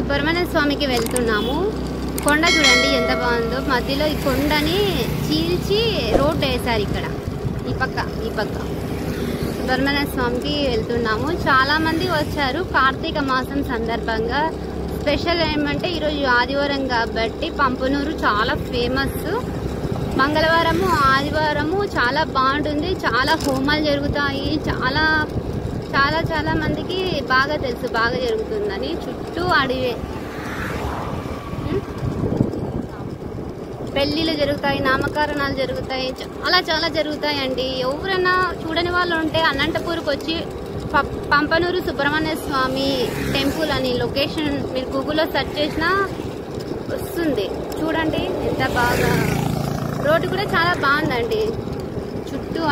సుబ్రహ్మణ్య స్వామికి వెళ్తున్నాము. కొండ చూడండి ఎంత బాగుందో. మధ్యలో ఈ కొండని చీల్చి రోడ్డు వేశారు ఇక్కడ. ఈ పక్క సుబ్రహ్మణ్య స్వామికి వెళ్తున్నాము. చాలామంది వచ్చారు కార్తీక మాసం సందర్భంగా. స్పెషల్ ఏమంటే ఈరోజు ఆదివారం కాబట్టి పంపనూరు చాలా ఫేమస్. మంగళవారము ఆదివారము చాలా బాగుంటుంది. చాలా హోమాలు జరుగుతాయి. చాలా చాలా చాలా మందికి బాగా తెలుసు బాగా జరుగుతుందని. చుట్టూ అడవే. పెళ్ళిళ్ళు జరుగుతాయి, నామకరణాలు జరుగుతాయి, చాలా చాలా జరుగుతాయండి. ఎవరైనా చూడని వాళ్ళు ఉంటే అనంతపూర్కి వచ్చి పంపనూరు సుబ్రహ్మణ్య స్వామి టెంపుల్ అని లొకేషన్ మీరు గూగుల్లో సెర్చ్ చేసినా వస్తుంది. చూడండి ఎంత బాగా. రోడ్డు కూడా చాలా బాగుందండి. చుట్టూ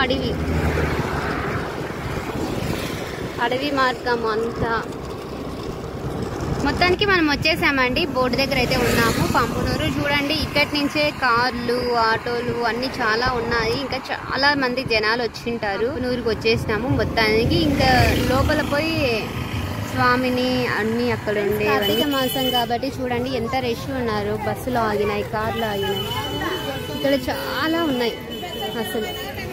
అడవి మార్గం అంతా. మొత్తానికి మనం వచ్చేసామండి. బోర్డు దగ్గర అయితే ఉన్నాము. పంపనూరు చూడండి. ఇక్కడి నుంచే కార్లు, ఆటోలు అన్ని చాలా ఉన్నాయి. ఇంకా చాలా మంది జనాలు వచ్చింటారు. నూరుకి వచ్చేసినాము మొత్తానికి. ఇంకా లోపల పోయి స్వామిని అన్ని అక్కడ ఉండే. కార్తీక మాసం కాబట్టి చూడండి ఎంత రష్ ఉన్నారు. బస్సులు ఆగినాయి, కార్లు ఆగినాయి. ఇక్కడ చాలా ఉన్నాయి అసలు.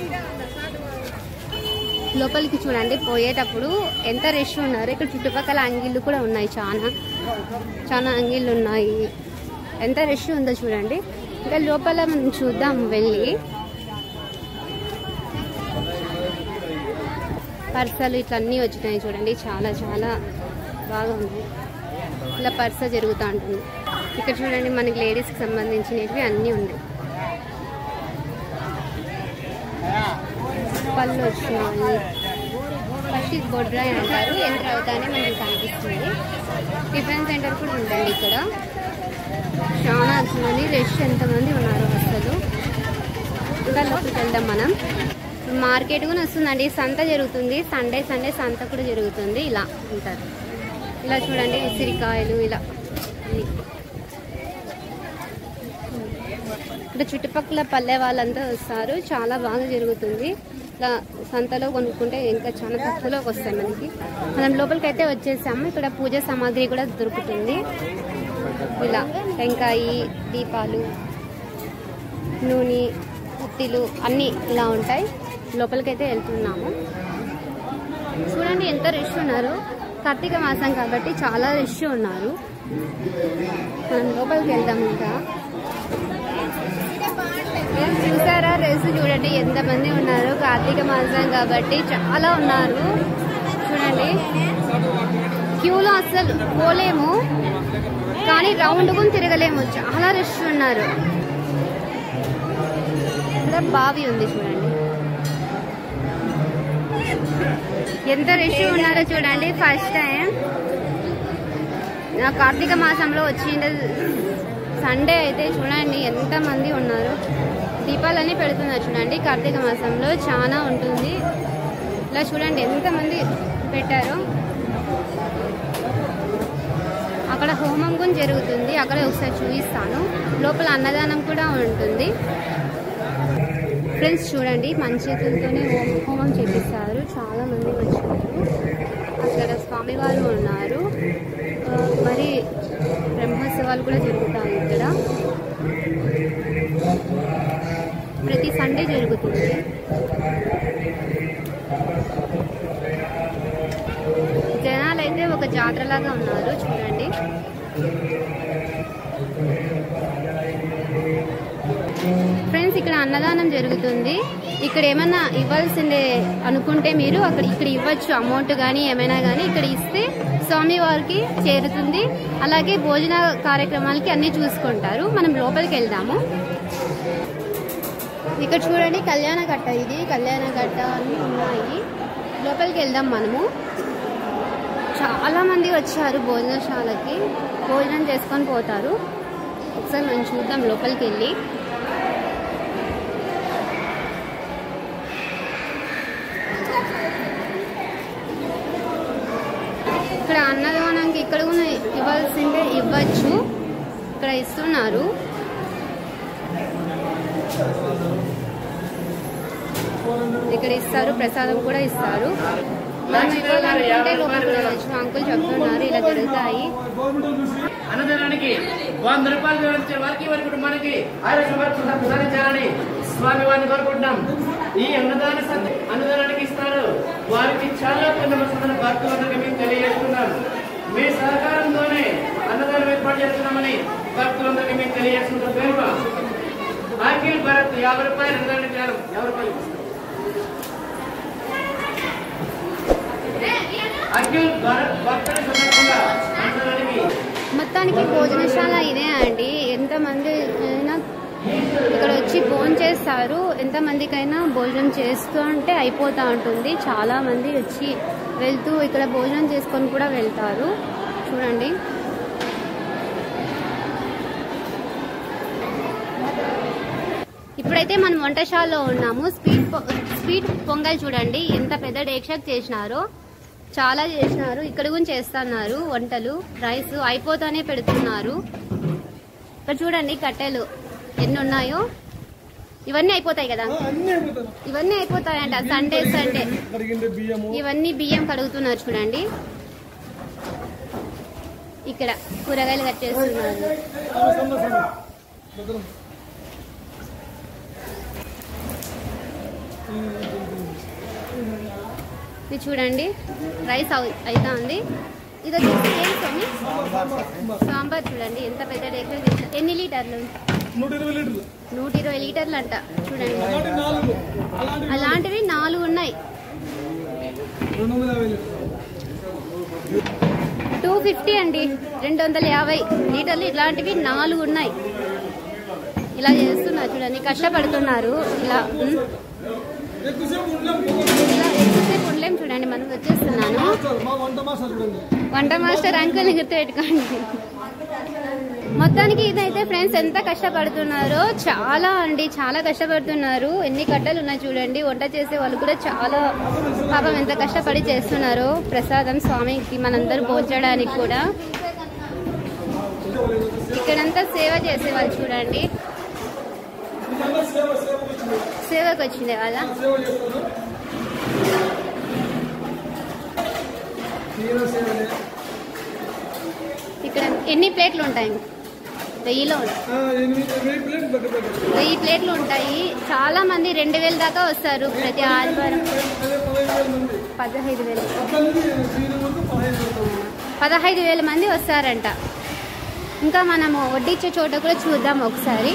లోపలికి చూడండి పోయేటప్పుడు ఎంత రష్ ఉన్నారు. ఇక్కడ చుట్టుపక్కల అంగిళ్ళు కూడా ఉన్నాయి. చాలా అంగిళ్ళు ఉన్నాయి. ఎంత రష్ ఉందో చూడండి. ఇంకా లోపల మనం చూద్దాం వెళ్ళి. పర్సలు ఇట్లా అన్నీ వచ్చినాయి చూడండి. చాలా చాలా బాగా ఉన్నాయి. ఇలా పర్స జరుగుతూ ఉంటుంది. ఇక్కడ చూడండి మనకి లేడీస్కి సంబంధించినవి అన్నీ ఉన్నాయి. పళ్ళు వచ్చినాయి. ఫస్ట్ బొడ్రాయి అంటారు. ఎంటర్ అవుతానే మనకి కనిపిస్తుంది. టిఫిన్ సెంటర్ కూడా ఉంటుంది ఇక్కడ. చాలా మంది రష్ ఎంతమంది ఉన్నారు అసలు. ఇంకా లోపలికి వెళ్దాం మనం. మార్కెట్ కూడా వస్తుందండి. సంత జరుగుతుంది. సండే సంత కూడా జరుగుతుంది. ఇలా ఉంటారు. ఇలా చూడండి ఉసిరికాయలు ఇలా. ఇక్కడ చుట్టుపక్కల పల్లె వాళ్ళంతా వస్తారు. చాలా బాగా జరుగుతుంది. ఇలా సంతలో కొనుక్కుంటే ఇంకా చాలా తక్కువలోకి వస్తాయి మనకి. మనం లోపలికి అయితే వచ్చేసాము. ఇక్కడ పూజ సామాగ్రి కూడా దొరుకుతుంది. ఇలా టెంకాయ, దీపాలు, నూనె, ఉత్తిలు అన్నీ ఇలా ఉంటాయి. లోపలికైతే వెళ్తున్నాము. చూడండి ఎంత రష్ ఉన్నారు. కార్తీక మాసం కాబట్టి చాలా రష్ ఉన్నారు. మనం లోపలికి వెళ్దాం. ఇంకా చూసారా రష్ చూడండి ఎంతమంది ఉన్నారు. కార్తీక మాసం కాబట్టి చాలా ఉన్నారు. చూడండి క్యూలో అసలు పోలేము, కానీ రౌండ్ కూడా తిరగలేము. చాలా రష్ ఉన్నారు. ఇక్కడ బావి ఉంది చూడండి ఎంత రష్ ఉన్నారో చూడండి. ఫస్ట్ టైం కార్తీక మాసంలో వచ్చిండే సండే అయితే చూడండి ఎంతమంది ఉన్నారు. దీపాలన్నీ పెడుతున్నారు చూడండి. కార్తీక మాసంలో చాలా ఉంటుంది. ఇలా చూడండి ఎంతమంది పెట్టారో. అక్కడ హోమం కూడా జరుగుతుంది. అక్కడ ఒకసారి చూపిస్తాను. లోపల అన్నదానం కూడా ఉంటుంది. ఫ్రెండ్స్ చూడండి మన చేతులతోనే హోమం చేపిస్తారు. చాలా మంది వచ్చారు. అక్కడ స్వామివారు ఉన్నారు. మరి బ్రహ్మోత్సవాలు కూడా జరుగుతాయి ఇక్కడ. ప్రతి సండే జరుగుతుంది. జనాలైతే ఒక జాతరలాగా ఉన్నారు చూడండి. ఫ్రెండ్స్ ఇక్కడ అన్నదానం జరుగుతుంది. ఇక్కడ ఏమైనా ఇవ్వాల్సిందే అనుకుంటే మీరు ఇక్కడ ఇవ్వచ్చు. అమౌంట్ కానీ ఏమైనా కానీ ఇక్కడ ఇస్తే స్వామి వారికి చేరుతుంది. అలాగే భోజన కార్యక్రమాలకి అన్ని చూసుకుంటారు. మనం లోపలికి వెళ్దాము. ఇక్కడ చూడండి కళ్యాణ కట్ట. ఇది కళ్యాణ కట్ట అన్నీ ఉన్నాయి. లోపలికి వెళ్దాం మనము. చాలా మంది వచ్చారు భోజనశాలకి. భోజనం చేసుకొని పోతారు. ఒకసారి మనం చూద్దాం లోపలికి వెళ్ళి. ఇక్కడ అన్నదానానికి ఇక్కడ కూడా ఇవ్వాల్సిందే ఇవ్వచ్చు. ఇక్కడ ఇస్తున్నారు. ఇక్కడ ఇస్తారు. ప్రసాదం కూడా ఇస్తారు. మనం ఇవ్వాలనుకుంటే లోపలికి వెళ్ళవచ్చు. అంకుల్ చెప్తున్నారు ఇలా జరుగుతాయి. అన్నదానానికి 100 రూపాయలు వివరించే వారికి వారి కుటుంబానికి ఆయన సమర్పణ ప్రసాదించాలని స్వామి వారిని కోరుకుంటున్నాం. ఈ అన్నదానానికి ఇస్తారు వారికి చాలా పుణ్యం వస్తుందని భక్తులందరికీ మేము తెలియజేస్తున్నాం. మీ సహకారంతోనే అన్నదానం ఏర్పాటు చేస్తున్నామని భక్తులందరికీ మేము తెలియజేస్తున్నాం. పేరు అఖిల్ భరత్ 50 రూపాయలు అన్నదానానికి 50 రూపాయలు అఖిల్ భరత్ భక్తుల సందర్భంగా అన్నదానానికి మొత్తానికి భోజనశాల ఇదే అండి. ఎంతమంది అయినా ఇక్కడ వచ్చి భోజనం చేస్తారు. ఎంతమందికైనా భోజనం చేస్తూ ఉంటే అయిపోతూ ఉంటుంది. చాలా మంది వచ్చి వెళ్తూ ఇక్కడ భోజనం చేసుకొని కూడా వెళ్తారు. చూడండి ఇప్పుడైతే మనం వంటశాలలో ఉన్నాము. స్వీట్ పొంగల్ చూడండి ఎంత పెద్ద డేక్షక్ చేసినారో, చాలా చేసినారు. ఇక్కడ కూడా చేస్తున్నారు వంటలు. రైస్ అయిపోతానే పెడుతున్నారు. ఇక్కడ చూడండి కట్టెలు ఎన్ని ఉన్నాయో. ఇవన్నీ అయిపోతాయి కదా, ఇవన్నీ అయిపోతాయంట. సండే ఇవన్నీ బియ్యం కడుగుతున్నారు చూడండి. ఇక్కడ కూరగాయలు కట్ చేస్తున్నారు. ఇది చూడండి రైస్ అయితే ఉంది. ఇది వచ్చేసి ఏం స్వామి? సాంబార్ చూడండి ఎంత పెద్ద డేక్ష. ఎన్ని లీటర్లు? 120 లీటర్లు అంట. చూడండి అలాంటివి 4 ఉన్నాయి. 250 అండి, 250 లీటర్లు. ఇలాంటివి 4 ఉన్నాయి. ఇలా చేస్తున్నారు చూడండి, కష్టపడుతున్నారు. ఇలా ఎక్కువసేపు ఉండలేం చూడండి. మనం వచ్చేస్తున్నాను. వంట మాస్టర్ అంకుల్ గుర్తు పెట్టుకోండి. మొత్తానికి ఇదైతే ఫ్రెండ్స్ ఎంత కష్టపడుతున్నారో, చాలా అండి చాలా కష్టపడుతున్నారు. ఎన్ని కట్టలు ఉన్నాయి చూడండి. వంట చేసే వాళ్ళు కూడా చాలా పాపం ఎంత కష్టపడి చేస్తున్నారో ప్రసాదం స్వామికి మనందరూ భోంచడానికి కూడా. ఇక్కడంతా సేవ చేసేవాళ్ళు చూడండి. సేవకు వచ్చింది వాళ్ళ. ఇక్కడ ఎన్ని ప్లేట్లు ఉంటాయి? 1000 ప్లేట్లు ఉంటాయి. చాలా మంది 2000 దాకా వస్తారు ప్రతి ఆదివారం. 15,000 మంది వస్తారంట. ఇంకా మనము వడ్డించే చోట కూడా చూద్దాం ఒకసారి.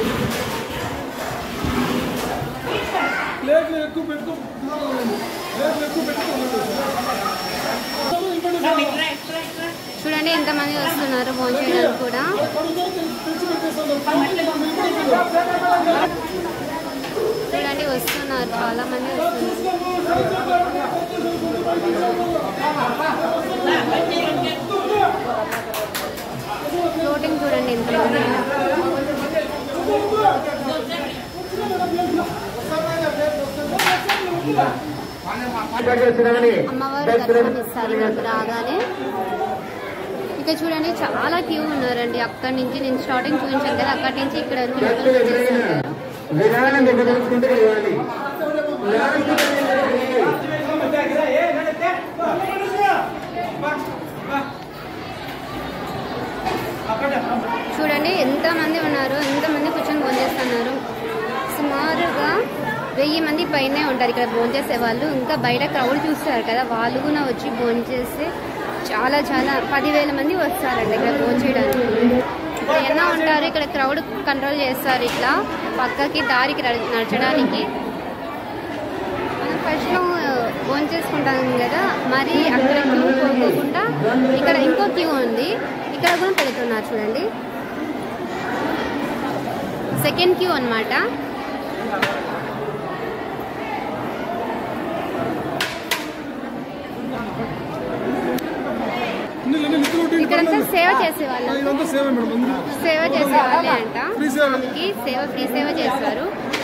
చూడండి ఎంతమంది వస్తున్నారు భోంచేయడానికి కూడా. చూడండి వస్తున్నారు, చాలా మంది వస్తున్నారు. ఫ్లోటింగ్ చూడండి ఎంతమంది. అమ్మవారు దర్శనం ఇస్తారు నాకు రాగానే. ఇక్కడ చూడండి చాలా క్యూ ఉన్నారండి. అక్కడి నుంచి నేను స్టార్టింగ్ చూపించాను కదా, అక్కడి నుంచి ఇక్కడ చూడండి ఎంతమంది ఉన్నారు, ఎంతమంది కూర్చొని భోంచేస్తున్నారు. సుమారుగా 1000 మంది పైనే ఉంటారు ఇక్కడ భోంచేసే వాళ్ళు. ఇంకా బయట క్రౌడ్ చూస్తారు కదా, వాళ్ళు కూడా వచ్చి భోంచేస్తే చాలా 10,000 మంది వస్తారండి ఇక్కడ భోంచేయడానికి. ఎలా ఉంటారు ఇక్కడ క్రౌడ్ కంట్రోల్ చేస్తారు. ఇట్లా పక్కకి దారికి నడచడానికి. మనం ఫస్ట్లో భోంచేసుకుంటాం కదా, మరి అక్కడ క్యూ పోకుండా ఇక్కడ ఇంకో క్యూ ఉంది. ఇక్కడ కూడా పెడుతున్నారు చూడండి, సెకండ్ క్యూ అన్నమాట. ఇక్కడంతా సేవ చేసేవాళ్ళు, సేవ చేసేవాళ్ళే అంట. స్వామికి సేవ, ఫ్రీ సేవ చేస్తారు.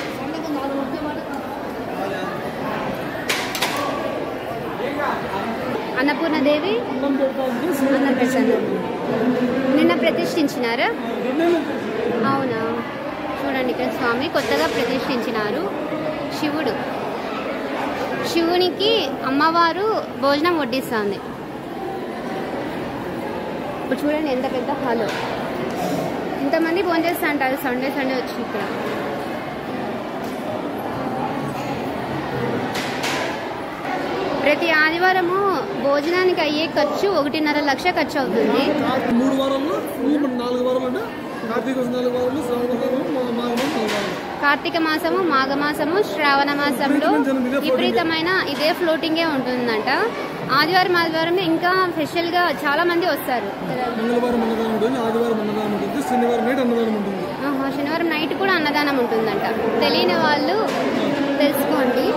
అన్నపూర్ణదేవి అన్నం పెట్టాను. నిన్న ప్రతిష్ఠించినారా? అవునా? చూడండి ఇక్కడ స్వామి కొత్తగా ప్రతిష్ఠించినారు. శివునికి అమ్మవారు భోజనం వడ్డిస్తుంది. ఇప్పుడు చూడండి ఎంత పెద్ద హాల్, ఇంతమంది భోజనం చేస్తా అంటారు సండే వచ్చి ఇక్కడ. ప్రతి ఆదివారము భోజనానికి అయ్యే ఖర్చు 1.5 లక్ష ఖర్చు అవుతుంది. 3 వారాల్లో 4 వారాలు అంటే కార్తీక మాసము, మాఘమాసము, శ్రావణ మాసంలో విపరీతమైన ఇదే ఫ్లోటింగే ఉంటుందంట. ఆదివారం ఇంకా స్పెషల్ గా చాలా మంది వస్తారు. శనివారం నైట్ కూడా అన్నదానం ఉంటుందంట. తెలియని వాళ్ళు తెలుసుకోండి.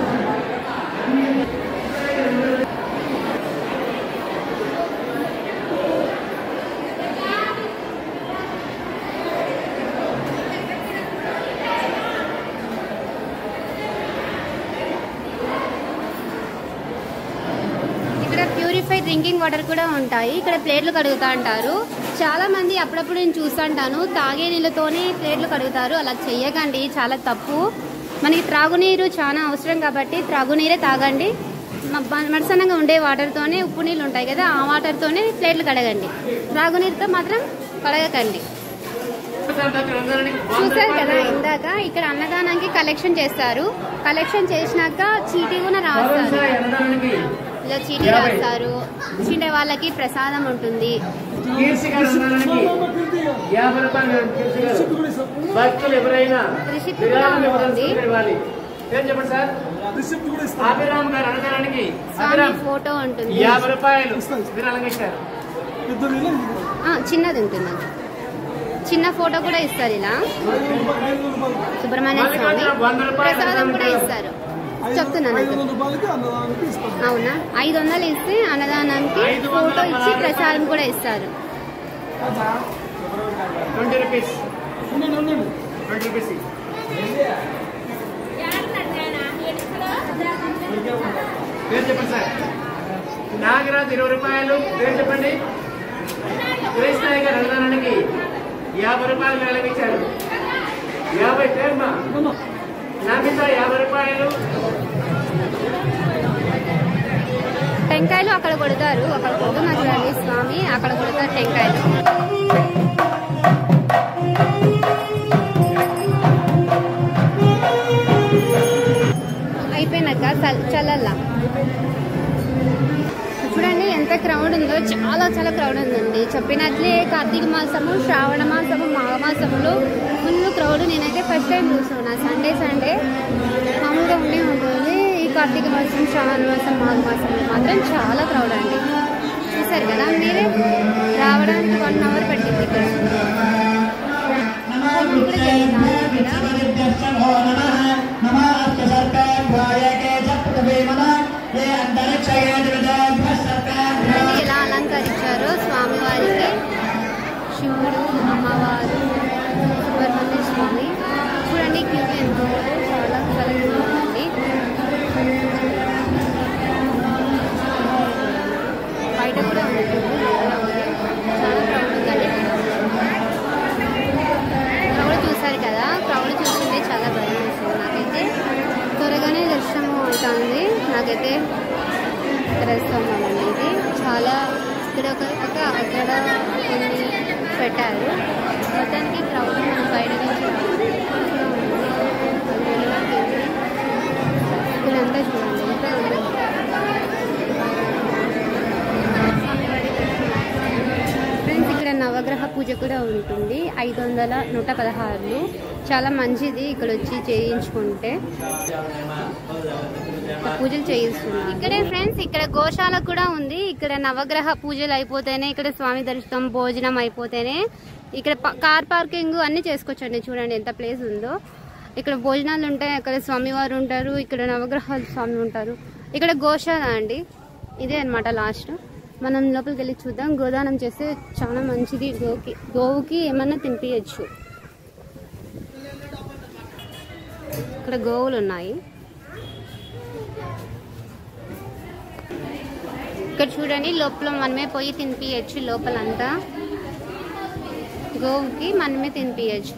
ప్యూరిఫైడ్ డ్రింకింగ్ వాటర్ కూడా ఉంటాయి. ఇక్కడ ప్లేట్లు కడుగుతా అంటారు. చాలా మంది అప్పుడప్పుడు నేను చూస్తుంటాను తాగే నీళ్ళతోనే ప్లేట్లు కడుగుతారు. అలా చెయ్యకండి, చాలా తప్పు. మనకి త్రాగునీరు చాలా అవసరం కాబట్టి త్రాగునీరే తాగండి. మరసనంగా ఉండే వాటర్తోనే, ఉప్పు నీళ్ళు ఉంటాయి కదా, ఆ వాటర్తోనే ప్లేట్లు కడగండి. త్రాగునీరుతో మాత్రం కడగకండి. చూసారు కదా ఇందాక ఇక్కడ అన్నదానానికి కలెక్షన్ చేస్తారు. కలెక్షన్ చేసినాక చీటీ కూడా రాస్తారు. ఇలా చీటీ రాస్తారు. చీటీ వాళ్ళకి ప్రసాదం ఉంటుంది. రిసిప్ట్ కూడా ఉంటుంది. ఫోటో ఉంటుంది. చిన్నది ఉంటుంది. చిన్న ఫోటో కూడా ఇస్తారు. ఇలా సుబ్రహ్మణ్య స్వామి ప్రసాదం కూడా ఇస్తారు. చెప్తున్నాను. అవునా, 500 ఇస్తే అన్నదానానికి ఫోటో ఇచ్చి ప్రసాదం కూడా ఇస్తారు. 20 రూపీస్. పేరు చెప్పండి సార్. నాగరాజు 20 రూపాయలు. పేరు చెప్పండి. సురేష్ గారు అన్నదానానికి 50 రూపాయలు వెలగించారు. 50 పేరుమా నామిత 50 రూపాయలు. టెంకాయలు అక్కడ కొడతారు. అక్కడ కొడుతున్నారు చూడండి స్వామి, అక్కడ కొడతారు టెంకాయలు. అయిపోయినాక చల్లల్లా చూడండి ఎంత క్రౌడ్ ఉందో. చాలా క్రౌడ్ ఉందండి. చెప్పినట్లే కార్తీక మాసము, శ్రావణ మాసము, మాఘమాసములో ఫుల్ క్రౌడ్. నేనైతే ఫస్ట్ టైం చూస్తున్నా. సండే మామూలుగా ఉంటుంది. ఈ కార్తీక మాసం, శ్రావణ మాసం, మాఘమాసంలో మాత్రం చాలా క్రౌడ్ అండి. చూసారు కదా మీరే. రావడానికి 1 అవర్ పట్టింది. ఇక్కడ ఎలా అలంకరించారో స్వామివారికి. శివుడు, అమ్మవారు, సుబ్రహ్మణ్య స్వామి. చూడండి క్యూ ఎంతో చాలా కలగండి. బయట కూడా ఉంటుంది. చాలా క్రౌడ్ ఉందండి. క్రౌడ్ చూసారు కదా. క్రౌడ్ చూస్తుంటే చాలా భయం వేస్తుంది. నాకైతే త్వరగానే దర్శనం అవుతుంది. నాకైతే రస్తున్నామండి. ఇది చాలా ఇక్కడ అక్కడ కొన్ని పెట్టారు. మొత్తానికి క్రౌడ్ బయట నుంచి ఇక్కడంతా చూడండి ఎంత ఉంది. ఫ్రెండ్స్ ఇక్కడ నవగ్రహ పూజ కూడా ఉంటుంది. 500, 116. చాలా మంచిది ఇక్కడ వచ్చి చేయించుకుంటే. పూజలు చేయిస్తున్నారు ఇక్కడే ఫ్రెండ్స్. ఇక్కడ గోశాల కూడా ఉంది. ఇక్కడ నవగ్రహ పూజలు అయిపోతేనే, ఇక్కడ స్వామి దర్శనం, భోజనం అయిపోతేనే ఇక్కడ కార్ పార్కింగ్ అన్ని చేసుకోవచ్చండి. చూడండి ఎంత ప్లేస్ ఉందో. ఇక్కడ భోజనాలు ఉంటాయి, అక్కడ స్వామివారు ఉంటారు, ఇక్కడ నవగ్రహాలు స్వామి ఉంటారు. ఇక్కడ గోశాల అండి. ఇదే అనమాట లాస్ట్. మనం లోపలికి వెళ్ళి చూద్దాం. గోదానం చేస్తే చాలా మంచిది. గోవుకి ఏమన్నా తినిపించచ్చు. ఇక్కడ గోవులు ఉన్నాయి. ఇక్కడ చూడండి లోపల మనమే పోయి తినిపించచ్చు. లోపలంతా గోవుకి మనమే తినిపించచ్చు.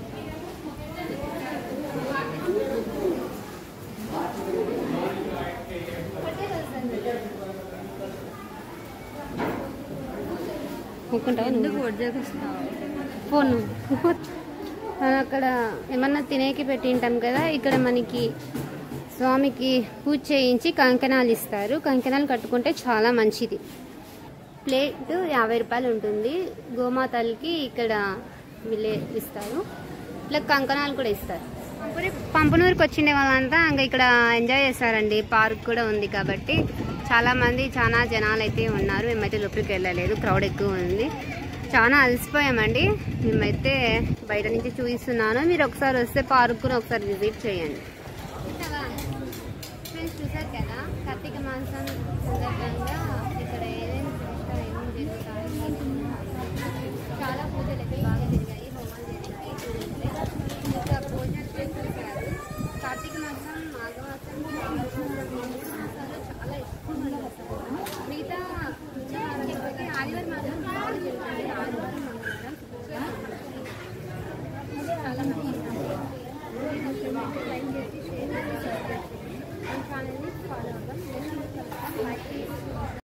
నవ్వుకుంటావు ఫోన్ అక్కడ ఏమన్నా తినేకి పెట్టింటాం కదా. ఇక్కడ మనకి స్వామికి పూజ చేయించి కంకణాలు ఇస్తారు. కంకణాలు కట్టుకుంటే చాలా మంచిది. ప్లేట్ 50 రూపాయలు ఉంటుంది. గోమాతలకి ఇక్కడ వీళ్ళే ఇస్తారు. ఇట్లా కంకణాలు కూడా ఇస్తారు. పంపనూరుకి వచ్చిండే వాళ్ళంతా ఇంకా ఇక్కడ ఎంజాయ్ చేస్తారండి. పార్క్ కూడా ఉంది కాబట్టి చాలా జనాలు అయితే ఉన్నారు. మేమైతే లోపలికి వెళ్ళలేదు, క్రౌడ్ ఎక్కువ ఉంది. చాలా అలసిపోయామండి. మేమైతే బయట నుంచి చూపిస్తున్నాను. మీరు ఒకసారి వస్తే పార్కును ఒకసారి విజిట్ చేయండి. ఫ్రెండ్స్ చూసారు కదా, కార్తీక మాసం సందర్భంగా ఇక్కడ ఏమేమి జరుగుతాయి. చాలా పూజలు అయితే బాగా జరిగాయి, హోమాలు జరిగాయి. ఇంకా భోజనాలు చూసారు. కార్తీక మాసం, మాఘమాసం, చాలా ఎక్కువ మంది వస్తారు. మిగతా ఆదివారం మాత్రం బాగా జరుగుతుంది. ఆదివారం, మంగళవారం చాలా మంచిది. లైక్ చేసి షేర్ చేసి ఛానల్ని ఫాలో అవ్వడం.